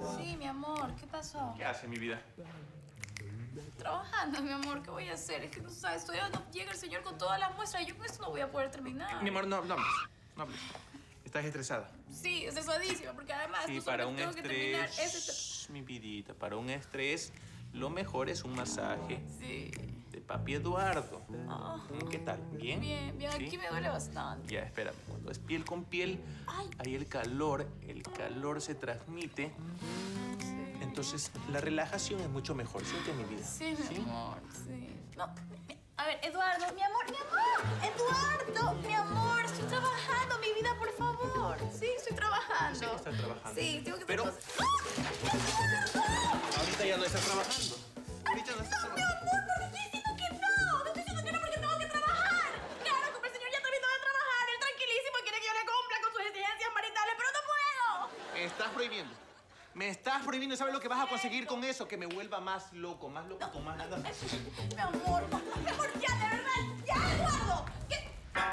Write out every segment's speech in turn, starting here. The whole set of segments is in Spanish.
Sí, mi amor, ¿qué pasó? ¿Qué hace, mi vida? Trabajando, mi amor, ¿qué voy a hacer? Es que no sabes, llega el señor con todas las muestras y yo con esto no voy a poder terminar. Mi amor, no hables. No hables. Estás estresada. Sí, estresadísima, porque además Sí, tú para sabes un que tengo que terminar estrés, mi vidita, para un estrés, lo mejor es un masaje Sí. de papi Eduardo. Ah. ¿Qué tal? ¿Bien? Bien, ¿Sí? aquí me duele bastante. Ya, espérame. Cuando es piel con piel, Ay. hay el calor se transmite. Sí. Entonces, la relajación es mucho mejor. ¿Siente, mi vida? Sí, mi amor, sí. No, a ver, Eduardo, mi amor, Eduardo, mi amor, estoy trabajando, mi vida, por favor. Sí, estoy trabajando. Sí, estás trabajando. Sí, tengo que Pero- hacer cosas. Ahorita ya no estás trabajando. Ahorita no estás Mi trabajando. amor, pero te estoy diciendo que no. Te estoy diciendo que no porque tengo que trabajar. Claro, como el señor ya terminó de trabajar, él tranquilísimo quiere que yo le cumpla con sus exigencias maritales, pero no puedo. Me estás prohibiendo. Me estás prohibiendo. ¿Sabes lo que vas a conseguir con eso? Que me vuelva más loco con más nada. Mi amor, ya, de verdad, ya, Eduardo. ¿Qué?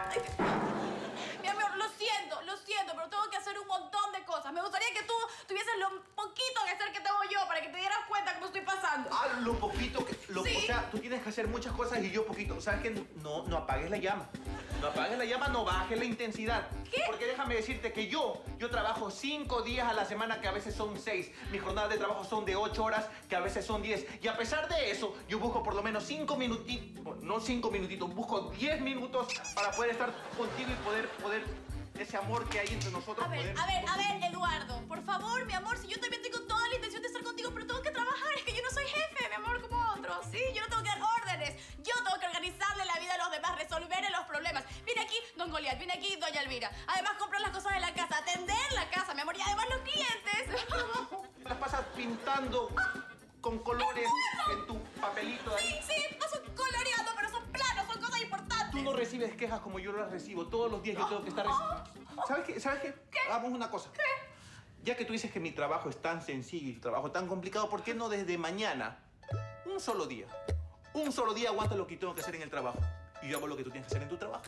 Mi amor, lo siento, pero tengo que hacer un montón de cosas. Me gustaría que tú tuvieses lo poquito de hacer que tengo yo para que te dieras cuenta cómo estoy pasando. Ah, lo poquito que... Sí. O sea, tú tienes que hacer muchas cosas y yo poquito. ¿Sabes qué? No apagues la llama. No apagues la llama, no bajes la intensidad. ¿Qué? Porque déjame decirte que yo trabajo 5 días a la semana, que a veces son 6. Mis jornadas de trabajo son de 8 horas, que a veces son 10. Y a pesar de eso, yo busco por lo menos 5 minutitos, no 5 minutitos, busco 10 minutos para poder estar contigo y poder ese amor que hay entre nosotros. A ver, Eduardo, por favor, mi amor, si yo también tengo toda la intención de estar contigo, pero tengo que trabajar, es que yo no soy jefe, mi amor, como otros, ¿sí? Yo no tengo que dar órdenes, yo tengo que organizarle la vida a los demás, resolver los problemas. Viene aquí Don Goliat, viene aquí Doña Elvira. Además, comprar las cosas de la casa, atender la casa, mi amor, y además los clientes. Las pasas pintando con colores en tu papelito ahí. Sí, paso coloreando, pero son planos, son cosas importantes. Tú no recibes quejas como yo las recibo. Todos los días yo tengo que estar... ¿Sabes qué? ¿Qué? Hagamos una cosa. ¿Qué? Ya que tú dices que mi trabajo es tan sencillo y tu trabajo tan complicado, ¿por qué no desde mañana, un solo día aguanta lo que tengo que hacer en el trabajo? Y yo hago lo que tú tienes que hacer en tu trabajo.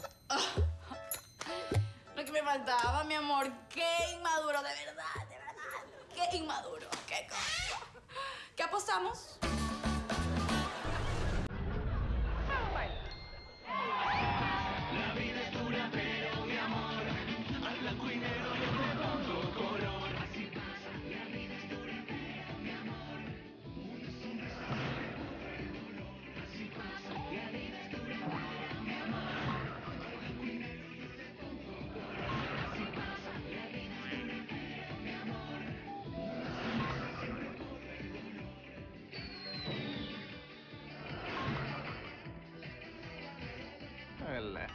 Lo que me faltaba, mi amor. Qué inmaduro, de verdad. Qué inmaduro, qué cosa. ¿Qué apostamos? La vida es dura, pero mi amor, al blanco y negro yo le pongo color. Así pasa, la vida es dura, pero mi amor, una sonrisa me borra el dolor. Así pasa, la vida es dura, pero mi amor, al blanco y negro yo le pongo color. Así pasa, la vida es dura, pero mi amor, una sonrisa siempre borra el dolor. Hola.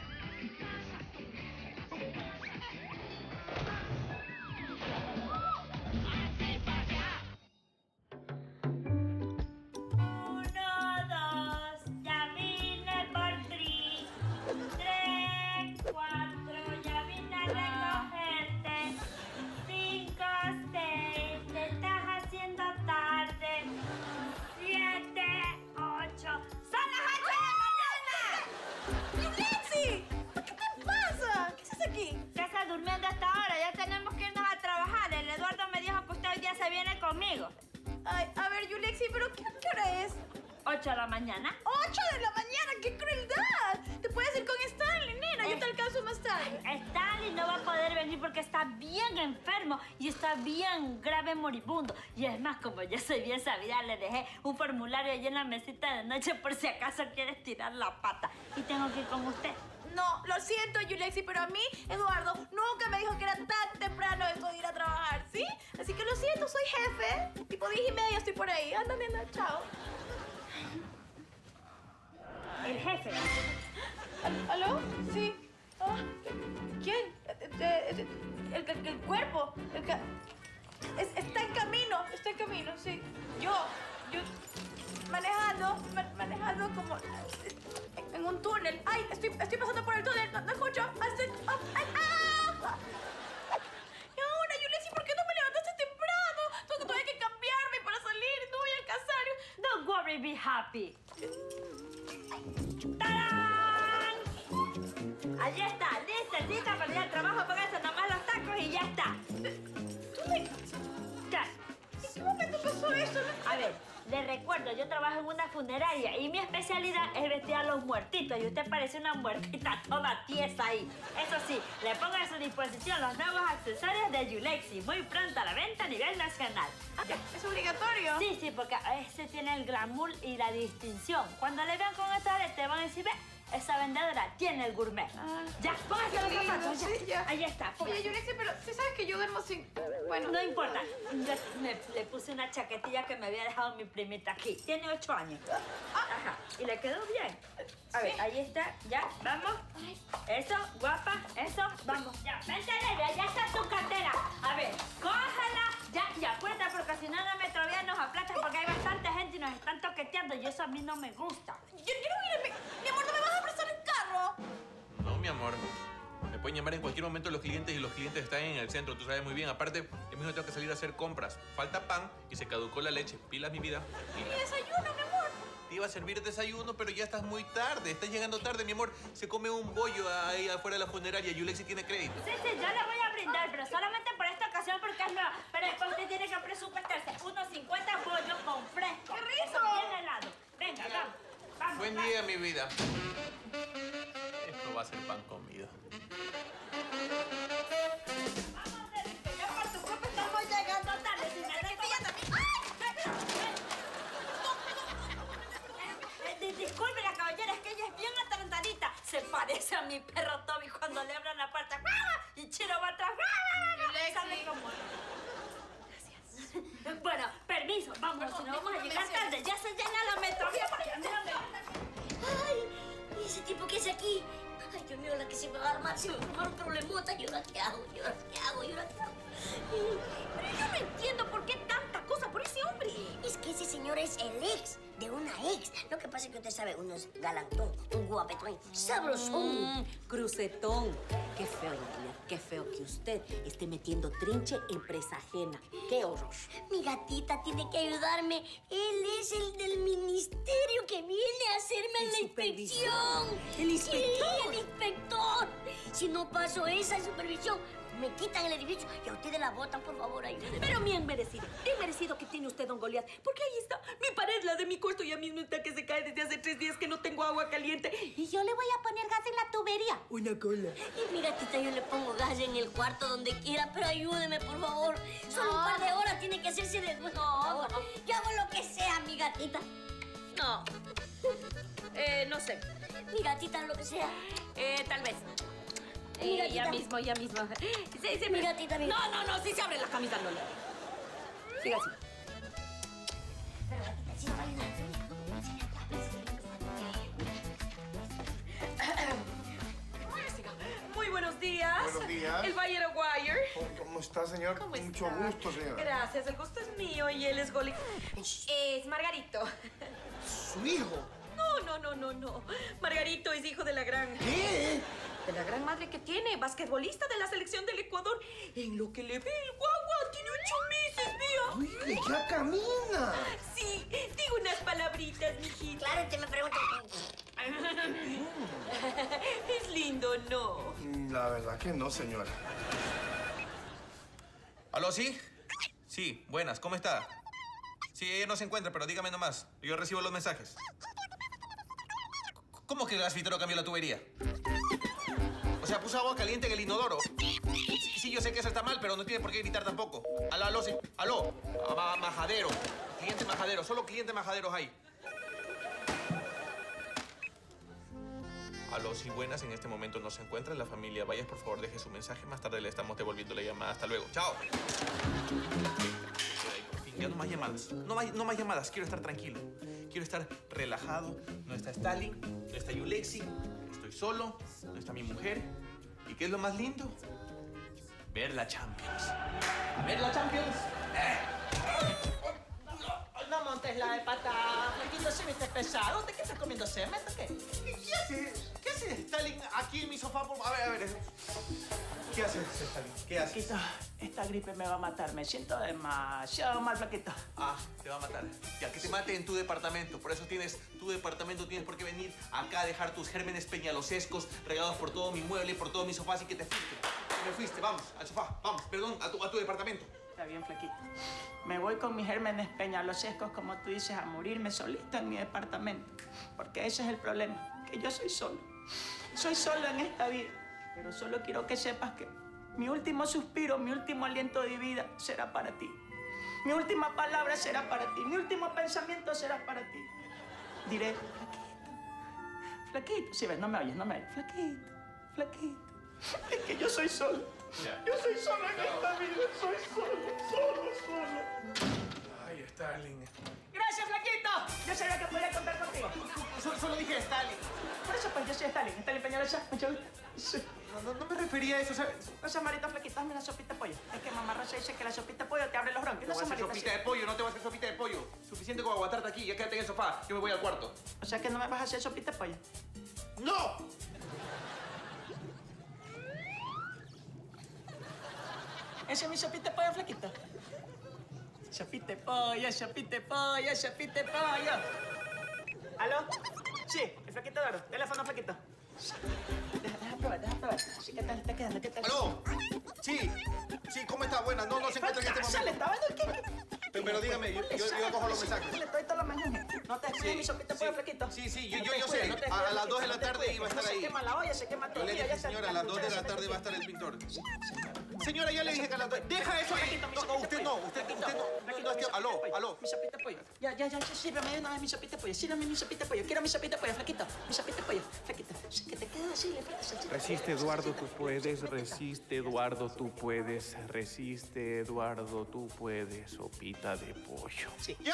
Uno, dos, ya vine por ti. 3, 4, ya vine a recogerte. 5, 6, te estás haciendo tarde. 7, 8, ¡son las 8 de la mañana! ¡Lexi! ¿Qué te pasa? ¿Qué haces aquí? ¿Qué estás durmiendo hasta ahora? Ya tenemos que irnos a trabajar. El Eduardo me dijo que usted hoy día se viene conmigo. Ay, a ver, Yulexi, ¿pero qué hora es? 8 de la mañana. 8 de la mañana, ¡qué crueldad! Te puedes ir con Stanley, nena, yo te alcanzo más tarde. Stanley no va a poder venir porque está bien enfermo y está bien grave moribundo. Y es más, como yo soy bien sabida, le dejé un formulario allí en la mesita de noche por si acaso quieres tirar la pata. Y tengo que ir con usted. No, lo siento, Yulexi, pero a mí, Eduardo, nunca me dijo que era tan temprano esto de ir a trabajar, ¿sí? Así que lo siento, soy jefe. Tipo 10:30 estoy por ahí. Anda, nena, chao. El jefe. ¿Aló? Sí. Ah, ¿quién? El cuerpo. Está en camino, sí. Yo manejando como en un túnel. Ay, estoy pasando por el túnel, no escucho. Y ahora, Yulexi, ¿por qué no me levantaste temprano? Tengo todavía que cambiarme para salir, no voy a casar. Don't worry, be happy. ¡Tarán! Allí está, lista para ir al trabajo, póngase nomás los tacos y ya está. ¿Tú me... Ya. ¿Qué A ver, le recuerdo, yo trabajo en una funeraria y mi especialidad es vestir a los muertitos y usted parece una muertita toda tiesa ahí. Eso sí, le pongo a su disposición los nuevos accesorios de Yulexi, muy pronto a la venta a nivel nacional. ¿Es obligatorio? Sí, sí, porque ese tiene el glamour y la distinción. Cuando le vean con estos aretes van a decir, ve, esa vendedora tiene el gourmet. Ya, póngase los zapatos, sí, ya. Ahí está, Oye, póngase. Yulexi, pero tú sabes que yo duermo sin... Bueno. No importa, yo le puse una chaquetilla que me había dejado mi primita aquí. Tiene 8 años. Ajá, y le quedó bien. A ver, ahí está, ya, vamos. Eso, guapa, eso, vamos. Ya, vente, Nelly, ya está tu cartera. A ver, cógela, ya, y acuérdate, porque si no, no me todavía nos aplastan porque hay bastante gente y nos están toqueteando y eso a mí no me gusta. Yo quiero ir Mi amor, ¿no me vas a prestar un carro? No, mi amor. Me pueden llamar en cualquier momento los clientes y los clientes están en el centro, tú sabes muy bien. Aparte, yo mismo tengo que salir a hacer compras. Falta pan y se caducó la leche. Pilas, mi vida. Mi desayuno, mi amor. Te iba a servir desayuno, pero ya estás muy tarde. Estás llegando tarde, mi amor. Se come un bollo ahí afuera de la funeraria. Yulexi tiene crédito. Sí, sí, yo le voy a brindar, pero solamente por esta ocasión porque es nueva. Pero después usted tiene que presupuestarse unos 50 bollos con fresco. ¡Qué rico! Eso bien helado. Venga, vamos. Vamos. Buen día, mi vida. Esto va a ser pan comido. Vamos, Nelly, que yo por tu culpa estamos llegando tarde. Si me dejo... Disculpe la caballera, es que ella es bien atarantadita. Se parece a mi perro Toby cuando le abran la puerta. Y Chiro va atrás. ¿Sabe cómo? Gracias. Bueno, permiso, vamos, si no vamos a llegar tarde. Ya se llena la metrovía para allá. Mírame. Ay, ¿y ese tipo que es aquí? Ay, Dios mío, la que se me va a armar, se me va a armar un problemota. ¿Y ahora qué hago? ¿Y ahora qué hago? ¿Y ahora qué hago? Pero yo no entiendo por qué tanta cosa por ese hombre. Es que ese señor es el ex de una ex. Lo que pasa es que usted sabe, uno es galantón, un guapetón, sabrosón. Crucetón. Qué feo, Nicolás, qué feo que usted esté metiendo trinche en presa ajena. ¡Qué horror! Mi gatita tiene que ayudarme. Él es el del ministerio que viene a hacerme ¿El la supervisor? inspección. ¿El inspector? Sí, el inspector. Si no paso esa supervisión, me quitan el edificio y a ustedes la botan, por favor, ayúdenme. Pero bien merecido que tiene usted, don Goliat. Porque ahí está, mi pared, la de mi cuarto, ya mismo está que se cae desde hace 3 días que no tengo agua caliente. Y yo le voy a poner gas en la tubería. Una cola. Y mi gatita, yo le pongo gas en el cuarto donde quiera, pero ayúdeme, por favor. Solo un par de horas tiene que hacerse de... Por favor. Yo hago lo que sea, mi gatita. No. No sé. Mi gatita, lo que sea. Tal vez. Mi gatita. Ya mismo. Sí, Mi gatita, mi No, sí se abre la camisa, Lola. Siga así. Pero gatita, sí me va a ayudar. Muy buenos días. Buenos días. El Bayer Wire. ¿Cómo está, señor? ¿Cómo Mucho está? gusto, señora. Gracias, el gusto es mío y él es Goli. Es Margarito. ¿Su hijo? No. Margarito es hijo de la gran... ¿Qué? De la gran madre que tiene, basquetbolista de la selección del Ecuador. En lo que le ve el guagua, tiene 8 meses, vea. ¡Uy, ya camina! Sí, digo unas palabritas, mijito. Claro, te me preguntan. Es lindo, ¿no? La verdad que no, señora. ¿Aló, sí? Sí, buenas, ¿cómo está? Sí, ella no se encuentra, pero dígame nomás. Yo recibo los mensajes. ¿Cómo que el gasfitero cambió la tubería? O sea, puso agua caliente en el inodoro. Sí, yo sé que eso está mal, pero no tiene por qué gritar tampoco. Aló, sí. Aló. Majadero. Cliente majadero. Solo clientes majaderos hay. Aló, sí, buenas. En este momento no se encuentra la familia. Vayas, por favor, deje su mensaje. Más tarde le estamos devolviendo la llamada. Hasta luego. ¡Chao! Por fin, ya no más llamadas. No más llamadas. Quiero estar tranquilo. Quiero estar relajado. No está Stalin, no está Yulexi. Estoy solo. No está mi mujer. ¿Y qué es lo más lindo? Ver la Champions. ¿A ver la Champions? No montes la de pata, Flaquito, se me está pesado. ¿De qué estás comiendo semen? ¿De qué? ¿Qué hace Stalin aquí en mi sofá? A ver. ¿Qué hace Stalin? ¿Qué hace? Flaquito, esta gripe me va a matar. Me siento demasiado mal, Flaquito. Ah, te va a matar. Ya, que te mate en tu departamento. Por eso tienes tu departamento, tienes por qué venir acá a dejar tus gérmenes peñalosescos regados por todo mi mueble, por todo mi sofá, así que te fuiste. Me fuiste, vamos, al sofá, vamos, perdón, a tu departamento. Está bien, flaquito. Me voy con mis gérmenes peñalosescos, como tú dices, a morirme solita en mi departamento. Porque ese es el problema, que yo soy solo. Soy solo en esta vida. Pero solo quiero que sepas que mi último suspiro, mi último aliento de vida será para ti. Mi última palabra será para ti. Mi último pensamiento será para ti. Diré, flaquito, flaquito. Si ves, no me oyes, no me oyes. Flaquito, flaquito. Es que yo soy solo. Yo soy solo en esta vida. Soy solo. Ay, Stalin. Gracias, flaquito. Yo sabía que podía contar contigo. Solo dije Stalin. Por eso, pues, yo soy Stalin. Stalin Peñalosa, mucho gusto. Sí. No me refería a eso, ¿sabes? No seas marita, flaquito, hazme la sopita de pollo. Es que mamá Rosa dice que la sopita de pollo te abre los bronquios. Te No voy a seas hacer marita, sopita de pollo, no te voy a hacer sopita de pollo. Suficiente con aguantarte aquí, ya quédate en el sofá. Yo me voy al cuarto. O sea que no me vas a hacer sopita de pollo. ¡No! Esa es mi sopita de pollo, flaquito. Sopita de pollo, sopita de pollo, sopita de pollo. ¿Aló? Sí, el flaquito Eduardo. Teléfono, flaquito. Deja probar, deja probar. Sí, ¿qué tal está quedando? ¿Qué tal? ¡Aló! Sí, ¿cómo está? Buena, no se encuentra en este ¿Se le momento. estaba dando qué? Pero dígame, yo cojo los mensajes. Le estoy toda la mañana. No te escribes mi sopita de pollo, flaquito. Sí, No yo te sé. cuides, no te A cuides, las 2 de la no te tarde cuides, iba a estar no ahí. Se quema la olla, se quema todo. Yo le Mira, dije, ya señora, a las 2 de la tarde va a estar el pintor. Señora, ya le dije que a las 2. ¡Deja eso ahí! No, usted no. Aló. Mi sopita de pollo. Ya, sírveme de una vez mi sopita de pollo. Sírveme mi sopita de pollo. Quiero mi sopita de pollo, flaquito. Mi sopita de pollo, flaquito. Sí, que te queda así, le falta salsita. Resiste, Eduardo, tú puedes. Resiste, Eduardo, tú puedes. Resiste, Eduardo, tú puedes. Sopita de pollo. Sí. ¡Ya!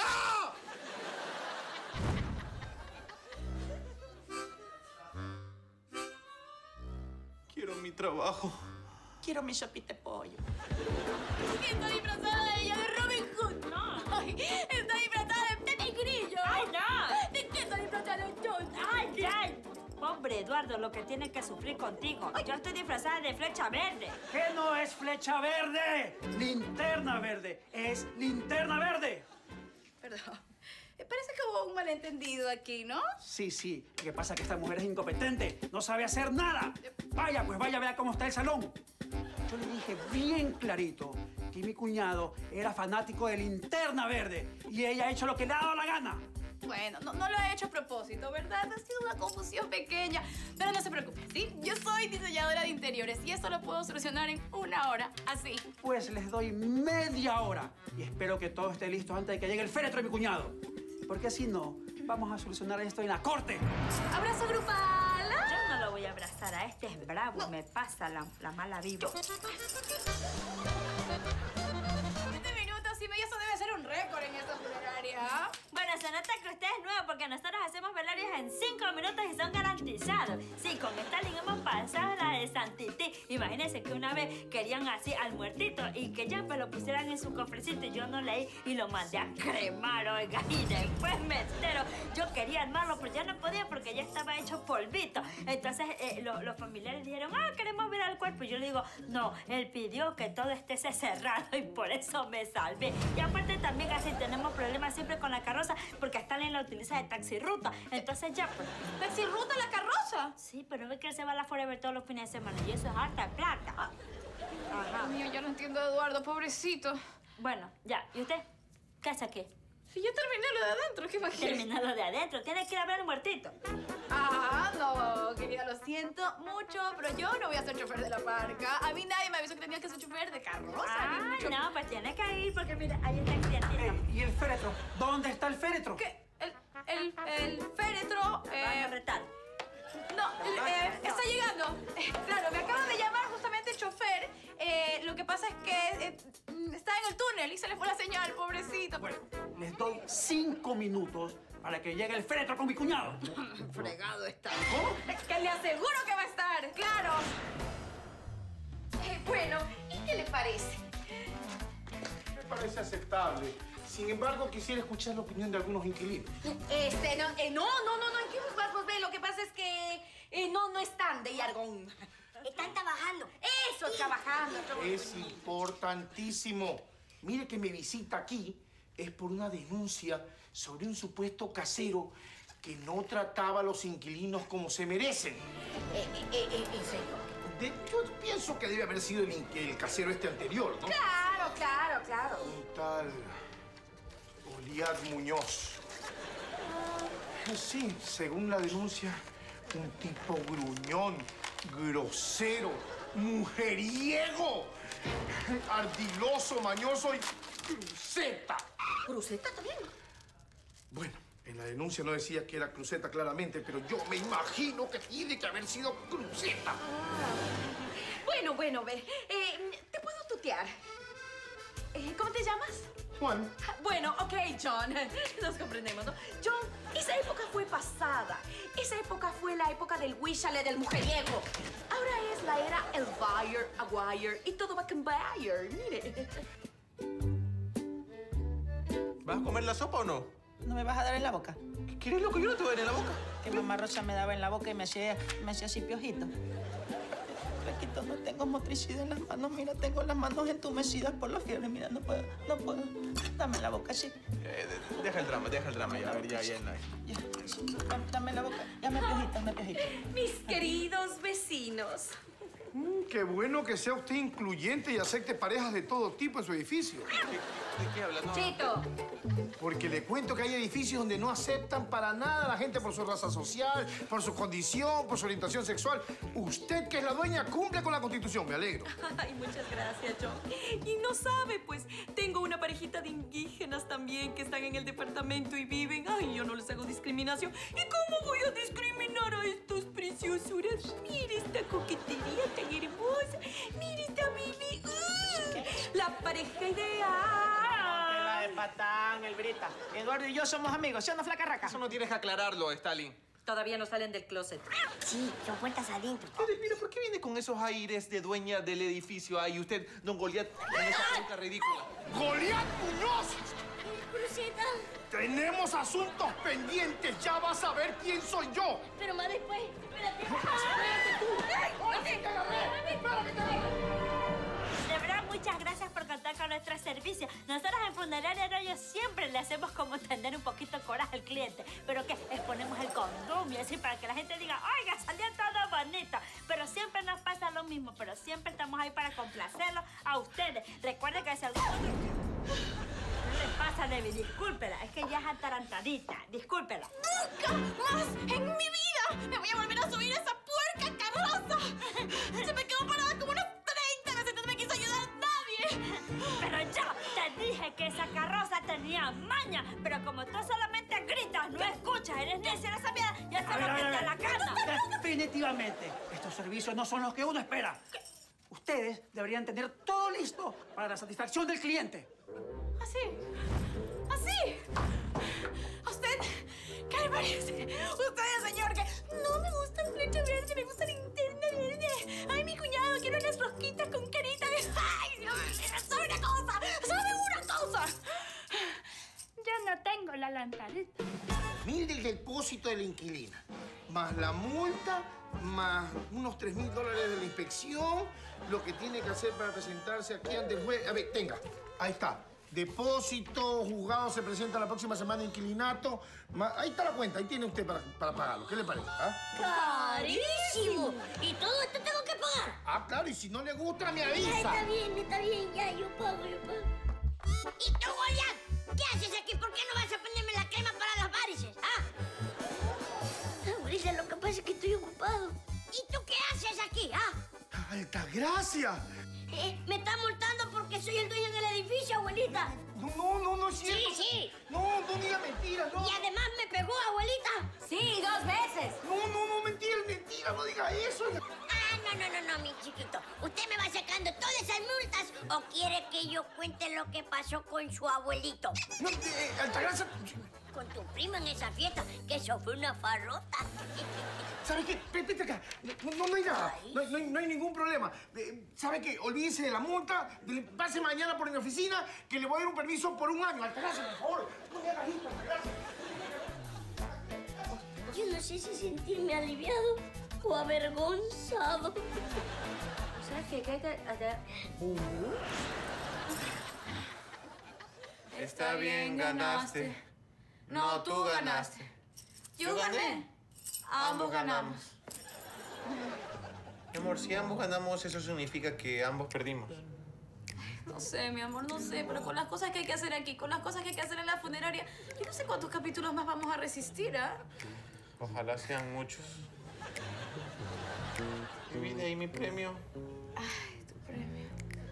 Quiero mi trabajo. Quiero mi sopita de pollo. Estoy disfrazada de ella, de Robin Hood. No. Ay, estoy disfrazada de Pepe Grillo. ¡Ay, no! ¿De qué estoy disfrazada de John? ¡Ay, ay! Pobre Eduardo, lo que tiene que sufrir contigo. Yo estoy disfrazada de Flecha Verde. ¿Qué no es flecha verde? Linterna verde. Es linterna verde. Perdón. Parece que hubo un malentendido aquí, ¿no? Sí. Lo que pasa es que esta mujer es incompetente. No sabe hacer nada. Vaya, pues vaya, vea cómo está el salón. Yo le dije bien clarito que mi cuñado era fanático de Linterna Verde y ella ha hecho lo que le ha dado la gana. Bueno, no lo he hecho a propósito, ¿verdad? Ha sido una confusión pequeña. Pero no se preocupe, ¿sí? Yo soy diseñadora de interiores y esto lo puedo solucionar en 1 hora, así. Pues les doy media hora y espero que todo esté listo antes de que llegue el féretro de mi cuñado. Porque si no, vamos a solucionar esto en la corte. ¡Abrazo grupal! Yo no lo voy a abrazar a este, es bravo, No. me pasa la mala vibra. 7 minutos y medio, eso debe ser un récord en esta funeraria. Bueno, se nota que usted es nuevo porque nosotros hacemos velorios en 5 minutos y son garantizados. Sí, con Stalin hemos pasado la de Santití. Imagínense que una vez querían así al muertito y que ya pues lo pusieran en su cofrecito y yo no leí y lo mandé a cremar, oiga. Y después me entero, yo quería armarlo, pero ya no podía porque ya estaba hecho polvito. Entonces los familiares dijeron, queremos ver al cuerpo. Y yo le digo, no, él pidió que todo esté cerrado y por eso me salvé. Y aparte también así tenemos problemas siempre con la carroza porque Stalin la utiliza de taxirruta. Entonces ya pues... ¿Taxirruta la carroza? Sí, pero ve que él se va a la Forever todos los fines de semana y eso es harta plata. Ajá. Dios mío, yo no entiendo a Eduardo, pobrecito. Bueno, ya. ¿Y usted? ¿Qué hace aquí? Si yo terminé lo de adentro, ¿qué imagínate? Terminado de adentro. Tiene que ir a ver al muertito. No, querida, lo siento mucho, pero yo no voy a ser chofer de la parca. A mí nadie me avisó que tenía que ser chofer de carroza. ni mucho- No, pues tiene que ir porque mira, ahí está el clientito. ¿Y el féretro? ¿Dónde está el féretro? ¿Qué? El féretro... Van a retar. No, está llegando. Claro, me acaba de llamar justamente el chofer. Lo que pasa es que está en el túnel y se le fue la señal, pobrecito. Bueno, les doy 5 minutos para que llegue el féretro con mi cuñado. Fregado está. ¿Cómo? Que le aseguro que va a estar, claro. Bueno, ¿y qué le parece? Me parece aceptable. Sin embargo, quisiera escuchar la opinión de algunos inquilinos. No, ¿en qué vas? Pues ve, lo que pasa es que no están de Yargón. Están trabajando. Eso, trabajando. Es importantísimo. Mire que mi visita aquí es por una denuncia sobre un supuesto casero que no trataba a los inquilinos como se merecen. ¿En serio? Yo pienso que debe haber sido el casero este anterior, ¿no? Claro, claro. Un tal Goliat Muñoz. Sí, según la denuncia, un tipo gruñón, grosero, mujeriego, ardiloso, mañoso y cruceta. ¿Cruceta también? Bueno, en la denuncia no decía que era cruceta claramente, pero yo me imagino que tiene que haber sido cruceta. Bueno, ve. ¿Te puedo tutear? ¿Cómo te llamas? Juan. Bueno, ok, John. Nos comprendemos, ¿no? John, esa época fue pasada. Esa época fue la época del Wishale, del mujeriego. Ahora es la era Elvire, Aguirre y todo va a cambiar. Mire. ¿Vas a comer la sopa o no? ¿No me vas a dar en la boca? ¿Qué eres loco? Yo no te voy a dar en la boca. Que mamá Rosa me daba en la boca y me hacía así piojito. Flaquito, no tengo motricidad en las manos. Mira, tengo las manos entumecidas por la fiebre. Mira, no puedo. Dame la boca, sí. Deja el drama. Ya, a ver, ya. Ya, sí, dame la boca. Ya me piojito. Mis queridos vecinos. Qué bueno que sea usted incluyente y acepte parejas de todo tipo en su edificio. ¿De qué hablas? No. Chito. Porque le cuento que hay edificios donde no aceptan para nada a la gente por su raza social, por su condición, por su orientación sexual. Usted, que es la dueña, cumple con la Constitución. Me alegro. Ay, muchas gracias, John. Y no sabe, pues, tengo una parejita de indígenas también que están en el departamento y viven. Ay, yo no les hago discriminación. ¿Y cómo voy a discriminar a estos preciosuras? Mire esta coquetería tan hermosa. Mire esta baby. La pareja ideal. La de Patán, el Brita. Eduardo y yo somos amigos, ¿sí o no, flaca raca? Eso no tienes que aclararlo, Stalin. Todavía no salen del closet. Sí, son puertas adentro. Mira, ¿por qué viene con esos aires de dueña del edificio ahí? Usted, don Goliat, con esa peluca ridícula. ¡Goliat Muñoz! Cruceta. Tenemos asuntos pendientes. Ya vas a ver quién soy yo. Pero más después. Espérate. De verdad, muchas gracias por contar con nuestro servicio. Nosotros en Funeraria Arroyo siempre le hacemos como tener un poquito coraje al cliente. Pero que exponemos el condumio, así para que la gente diga, oiga, salió todo bonito. Pero siempre nos pasa lo mismo, pero siempre estamos ahí para complacerlos a ustedes. Recuerden que si algún ¿qué le pasa, Debbie? Discúlpela, es que ya es atarantadita. Discúlpela. ¡Nunca más en mi vida me voy a volver a subir a esa puerca carroza! Se me quedó parada como unas 30 veces, no me quiso ayudar nadie. Pero yo te dije que esa carroza tenía maña. Pero como tú solamente gritas, no escuchas, eres necia, no sabías, ya se lo metí a la cana. Definitivamente, estos servicios no son los que uno espera. Ustedes deberían tener todo listo para la satisfacción del cliente. ¿Así? ¿Así? ¿A usted qué le parece? Usted, señor, que no me gusta el flecha verde, me gusta la linterna verde. Ay, mi cuñado, quiero unas rosquitas con carita de... ¡Ay, Dios! ¡Sabe una cosa! ¡Sabe una cosa! Yo no tengo la lamparita. 1.000 del depósito de la inquilina, más la multa, más unos $3.000 de la inspección, lo que tiene que hacer para presentarse aquí ante el juez. A ver, tenga, ahí está. Depósito, juzgado se presenta la próxima semana, inquilinato. Ahí está la cuenta, ahí tiene usted para pagarlo. ¿Qué le parece? ¿Ah? ¡Carísimo! ¿Y todo esto tengo que pagar? Ah, claro, y si no le gusta, me avisa. Está bien, ya, yo pago. ¿Y tú, Goliat? ¿Qué haces aquí? ¿Por qué no vas a ponerme la crema para las varices? Abuelita, lo que pasa es que estoy ocupado. ¿Y tú qué haces aquí, ¡Altagracia! Me está multando porque soy el dueño del edificio, abuelita. No es cierto. Sí. No diga mentiras, no. Y además me pegó, abuelita. Sí, 2 veces. No, mentira, no diga eso. No, mi chiquito. ¿Usted me va sacando todas esas multas o quiere que yo cuente lo que pasó con su abuelito? No, Altagracia... Con tu prima en esa fiesta, que eso fue una farrota. ¿Sabe qué? Vete acá. No hay nada. No hay ningún problema. ¿Sabe qué? Olvídese de la multa. Pase mañana por mi oficina, que le voy a dar un permiso por 1 año. Altagracia, por favor. No me hagas esto, Altagracia. Yo no sé si sentirme aliviado o avergonzado. ¿Sabes qué? Está bien, ganaste. No, tú ganaste. Yo gané. Ambos ganamos. Mi amor, si ambos ganamos, eso significa que ambos perdimos. No sé, mi amor, no sé, pero con las cosas que hay que hacer aquí, con las cosas que hay que hacer en la funeraria, yo no sé cuántos capítulos más vamos a resistir, ¿ah? Ojalá sean muchos. Mi vida y mi premio. Ay, tu premio.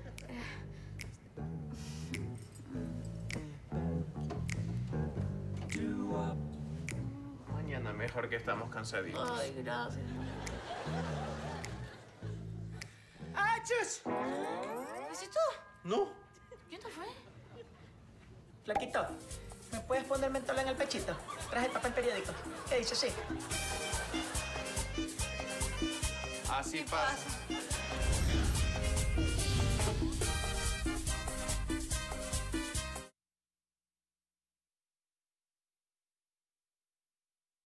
Mañana mejor que estamos cansaditos. Ay, gracias. ¡Achos! ¿Besito? No. ¿Quién te fue? Flaquito, ¿me puedes poner mentol en el pechito? Traje el papel periódico. ¿Qué dice? Sí. Así pasa.